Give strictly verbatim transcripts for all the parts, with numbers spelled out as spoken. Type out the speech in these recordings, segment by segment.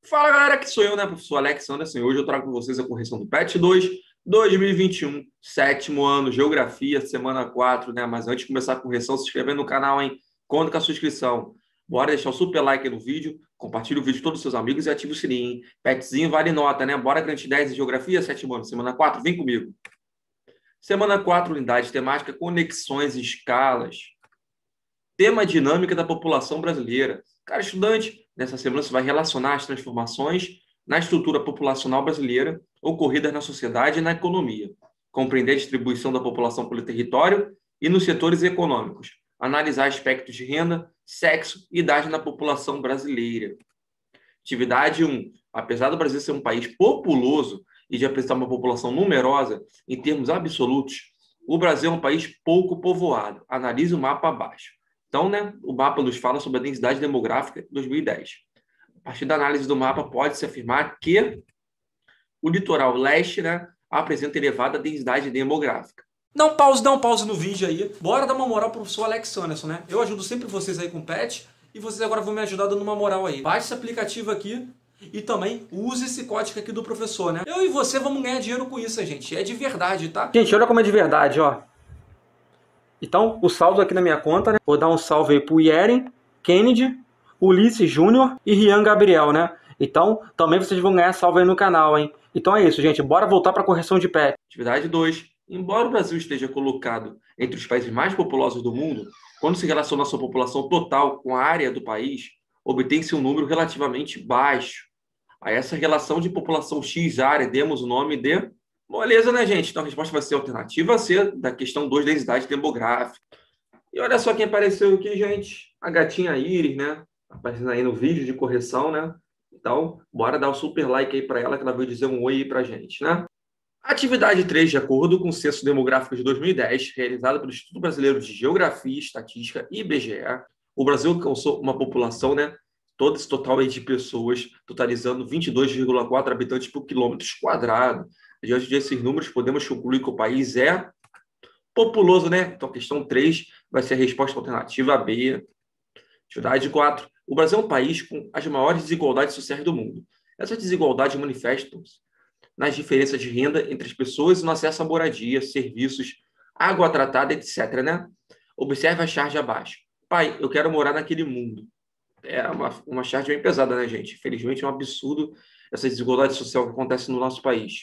Fala galera, aqui sou eu, né, professor Alex Anderson, e hoje eu trago para vocês a correção do PET dois, dois mil e vinte e um, sétimo ano, Geografia, semana quatro, né, mas antes de começar a correção, se inscreve no canal, hein, conta com a sua inscrição, bora deixar o super like aí no vídeo, compartilha o vídeo com todos os seus amigos e ativa o sininho, hein? PETzinho vale nota, né, bora garantir dez em Geografia, sétimo ano, semana quatro, vem comigo. Semana quatro, unidade temática, conexões e escalas. Tema dinâmica da população brasileira. Cara, estudante, nessa semana você vai relacionar as transformações na estrutura populacional brasileira ocorridas na sociedade e na economia, compreender a distribuição da população pelo território e nos setores econômicos, analisar aspectos de renda, sexo e idade na população brasileira. Atividade um. Apesar do Brasil ser um país populoso e de apresentar uma população numerosa, em termos absolutos, o Brasil é um país pouco povoado. Analise o mapa abaixo. Então, né, o mapa nos fala sobre a densidade demográfica de dois mil e dez. A partir da análise do mapa, pode-se afirmar que o litoral leste, né, apresenta elevada densidade demográfica. Dá um pause, dá um pause no vídeo aí. Bora dar uma moral pro professor Alex Anderson, né? Eu ajudo sempre vocês aí com o PET e vocês agora vão me ajudar dando uma moral aí. Baixe esse aplicativo aqui e também use esse código aqui do professor, né? Eu e você vamos ganhar dinheiro com isso, gente. É de verdade, tá? Gente, olha como é de verdade, ó. Então, o saldo aqui na minha conta, né? Vou dar um salve aí pro Yeren, Kennedy, Ulisses Júnior e Rian Gabriel, né? Então, também vocês vão ganhar salve aí no canal, hein? Então é isso, gente. Bora voltar para a correção de PET. Atividade dois. Embora o Brasil esteja colocado entre os países mais populosos do mundo, quando se relaciona a sua população total com a área do país, obtém-se um número relativamente baixo. A essa relação de população X-área demos o nome de... Moleza, né, gente? Então a resposta vai ser a alternativa C da questão dois, densidade demográfica. E olha só quem apareceu aqui, gente. A gatinha Iris, né? Aparecendo aí no vídeo de correção, né? Então, bora dar o super like aí para ela, que ela veio dizer um oi aí pra gente, né? Atividade três, de acordo com o Censo Demográfico de dois mil e dez, realizado pelo Instituto Brasileiro de Geografia e Estatística, I B G E, o Brasil alcançou uma população, né? Todo esse total aí de pessoas, totalizando vinte e dois vírgula quatro habitantes por quilômetro quadrado. Diante desses números, podemos concluir que o país é populoso, né? Então, a questão três vai ser a resposta alternativa B. Atividade quatro. O Brasil é um país com as maiores desigualdades sociais do mundo. Essas desigualdades manifestam-se nas diferenças de renda entre as pessoas e no acesso à moradia, serviços, água tratada, etcétera, né? Observe a charge abaixo. Pai, eu quero morar naquele mundo. É uma, uma charge bem pesada, né, gente? Infelizmente, é um absurdo essa desigualdade social que acontece no nosso país.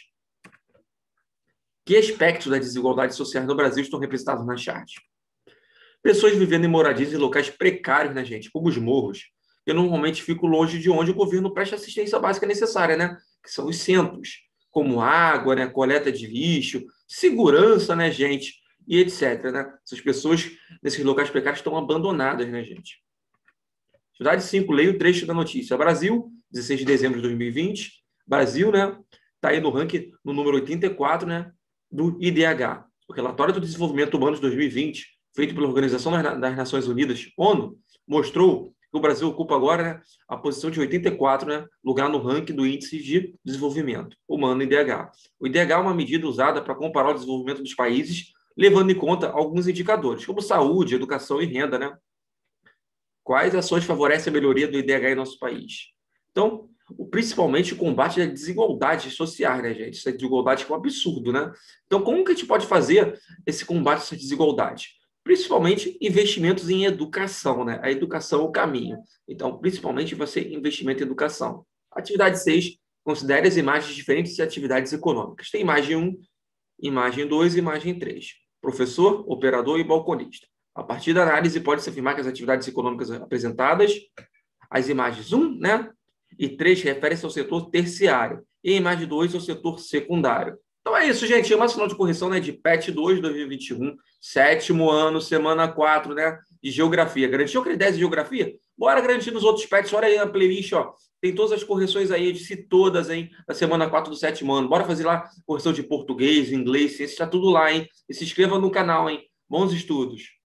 Que aspectos da desigualdade social no Brasil estão representados na charge? Pessoas vivendo em moradias em locais precários, né, gente? Como os morros. Eu normalmente fico longe de onde o governo presta assistência básica necessária, né? Que são os centros, como água, né? Coleta de lixo, segurança, né, gente? E etcétera, né? Essas pessoas nesses locais precários estão abandonadas, né, gente? Atividade cinco, leia o trecho da notícia. Brasil, dezesseis de dezembro de dois mil e vinte. Brasil, né? Está aí no ranking, no número oitenta e quatro, né? Do I D H. O Relatório do Desenvolvimento Humano de dois mil e vinte, feito pela Organização das Nações Unidas, ONU, mostrou que o Brasil ocupa agora, né, a posição de oitenta e quatro, né, lugar no ranking do Índice de Desenvolvimento Humano, I D H. O I D H é uma medida usada para comparar o desenvolvimento dos países, levando em conta alguns indicadores, como saúde, educação e renda, né? Quais ações favorecem a melhoria do I D H em nosso país? Então, principalmente o combate às desigualdades sociais, né, gente? Essa desigualdade que é um absurdo, né? Então, como que a gente pode fazer esse combate a essa desigualdade? Principalmente investimentos em educação, né? A educação é o caminho. Então, principalmente vai ser investimento em educação. Atividade seis, considere as imagens diferentes de atividades econômicas. Tem imagem um, imagem dois e imagem três. Professor, operador e balconista. A partir da análise, pode-se afirmar que as atividades econômicas apresentadas, as imagens um, né? E três referem-se ao setor terciário. E a imagem dois ao setor secundário. Então é isso, gente. É uma sinal de correção, né, de PET dois, dois mil e vinte e um, sétimo ano, semana quatro, né, de Geografia. Garantiu aquele dez de Geografia? Bora garantir nos outros PETs. Olha aí na playlist, ó. Tem todas as correções aí, eu disse todas, hein, da semana quatro do sétimo ano. Bora fazer lá correção de português, inglês, ciência, está tudo lá, hein. E se inscreva no canal, hein. Bons estudos.